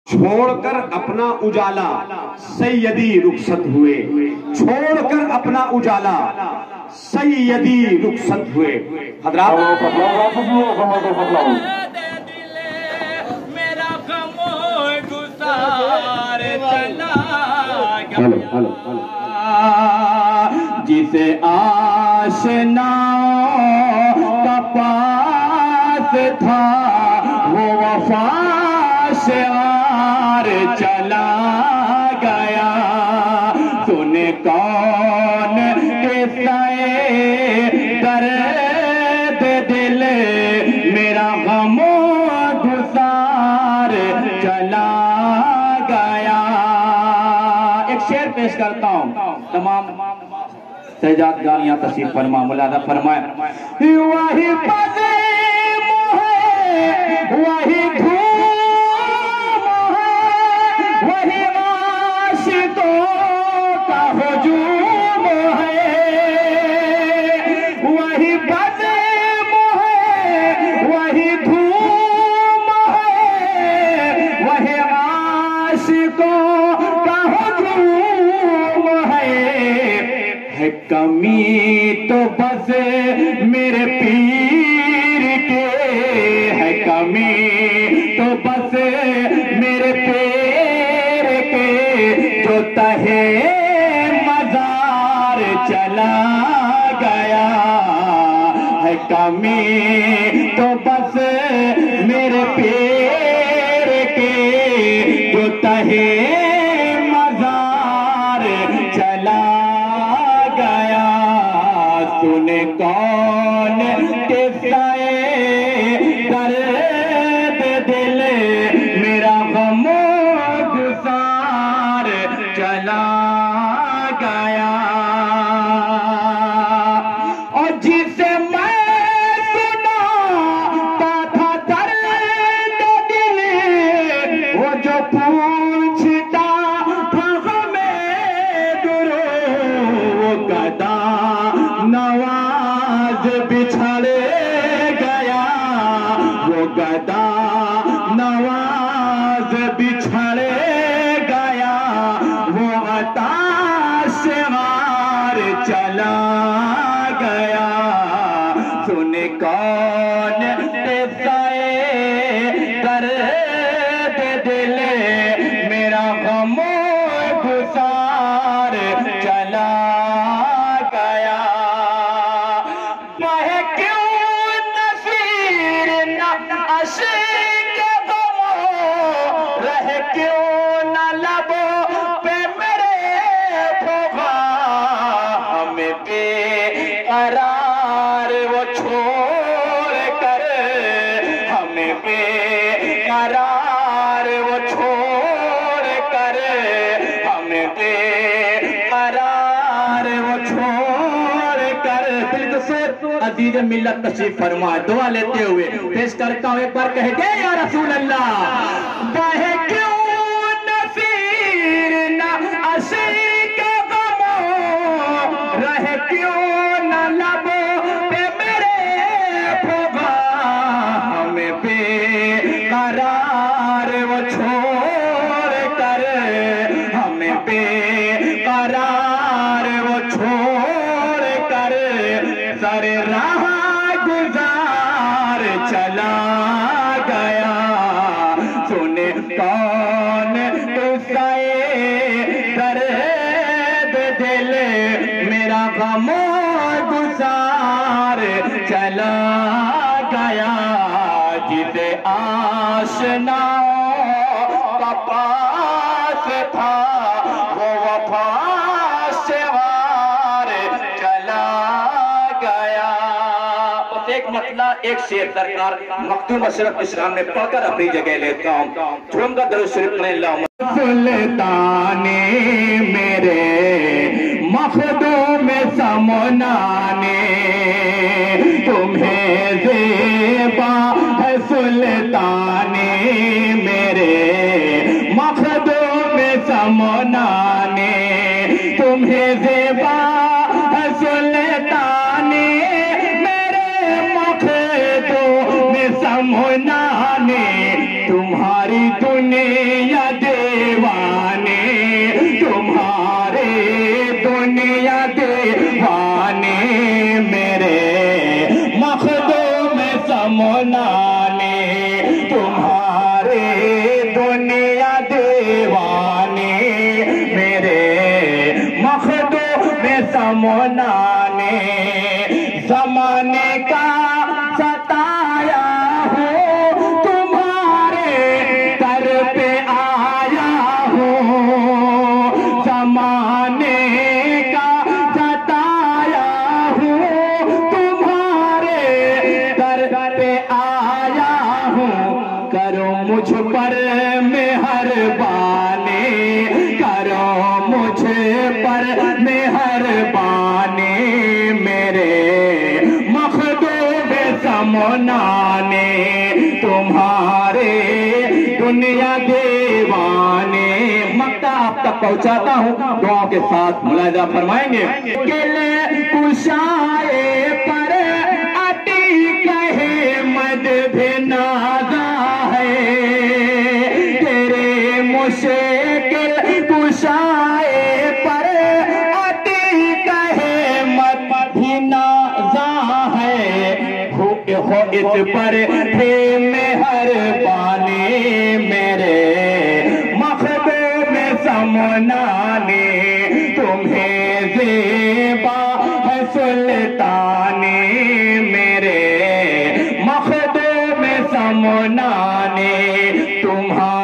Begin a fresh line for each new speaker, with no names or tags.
छोड़कर अपना उजाला सैयदी रुखसत हुए, छोड़कर अपना उजाला सैयदी रुखसत हुए। हजरात
मेरा खामोश गुजार चला जिसे आशना का पास था वो वफा से आर चला गया। सुने कौन किस्से दर्द दिल मेरा गमो गुजार चला गया। एक शेर पेश करता हूँ, तमाम सहजाद गानियां तशरीफ फरमा मुलादा फरमाए। वही बज़े वही धूम है, वही आशिकों का हुजूम है, वही बज़म है, वही धूम है, वही आशिकों का हुजूम है कमी तो बस मेरे पीर के, है कमी तो बस मेरे पैर के, जो तहे मजार चला गया। है कमी तो बस मेरे पैर के, जो तहे मजार चला गया। सुने कौन किस्से दर्द दिल मेरा गमो गुजार चला गया। और जिसे मैं सुनाता था दर्द दिल, वो जो पूछता था हमें दुरो, वो गदा नवाज बिछड़ गया, वो गदा नवाज बिछड़ गया, वो अता से मार चला गया। सुने कौन किस्से दर्द दिल मेरा गमो गुजार चला गया। वह क्यों नसीर न अशीक गमो, रह क्यों न लबो पे मेरे खोगा, हमें बेकरार वो छोड़ कर, हमें बेकरार वो छोड़ कर, हमें बेकरार वो छोड़ कर। बिल्कुल अजीज मिल्लत तशरीफ फरमा दुआ लेते हुए पेश करता हूँ, एक बार कह दे या रसूल अल्लाह। वह क्यों नसीर न अशीक गमो, रह क्यों न लबो पे मेरे खोगा, हमें बेकरार वो छोड़ कर, हमें बेकरार वो छोड़ कर, सर राह गुजार चला गया। सुने कौन किस्से दर्द दिल मेरा गमो गुजार चला गया। जिसे आशना का पास था वो वफा से वार चला गया। एक मतला एक शेर सरकार मखदूम अशरफ इस्लाम ने पढ़कर अपनी जगह लेता हूँ। झूमका दरूद शरीफ पढ़ें। सुल्ताने मेरे मखदूम समनाने, तुम्हें ज़ेबा है सुल्ताने मेरे मखदूम समनाने, तुम्हें ज़ेबा है सुल्ताने मेरे मखदूम समनाने। तुम्हारी दुनिया दुनिया दीवाने, तुम्हारे दुनिया दीवाने, मेरे मखदूम समनाने, तुम्हारे दुनिया दीवाने, मेरे मखदूम समनाने, ज़माने का सताया हूँ, तुम्हारे दर पे आया हूँ, ज़माने का सताया हूँ, तुम्हारे दर पे आया हूँ, करो मुझ पर मेहरबानी, करो मुझ पर मेहरबानी, मेरे मखदूम समनाने, तुम्हारे दुनिया दीवाने। मक्ता आप तक पहुंचाता हूँ, दुआओं के साथ मुलाहिजा फरमाएंगे। किले कुशाए पर अटी कहे मद भी नाजा है, तेरे मुश्किल कुशाए पर अटी कहे मद भी नाजा है, हो इस पर थे मेहरबानी, मेरे मखदूम समनाने, तुम्हें ज़ेबा है सुल्तानी, मेरे मखदूम समनाने, तुम्हारे